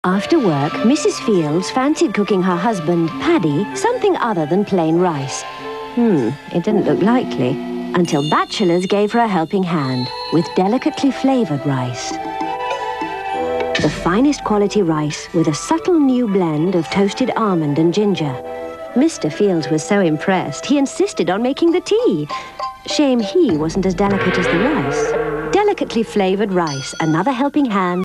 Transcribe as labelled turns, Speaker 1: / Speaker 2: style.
Speaker 1: After work, Mrs. Fields fancied cooking her husband, Paddy, something other than plain rice. It didn't look likely, until bachelors gave her a helping hand with delicately flavoured rice. The finest quality rice with a subtle new blend of toasted almond and ginger. Mr. Fields was so impressed, he insisted on making the tea. Shame he wasn't as delicate as the rice. Delicately flavoured rice, another helping hand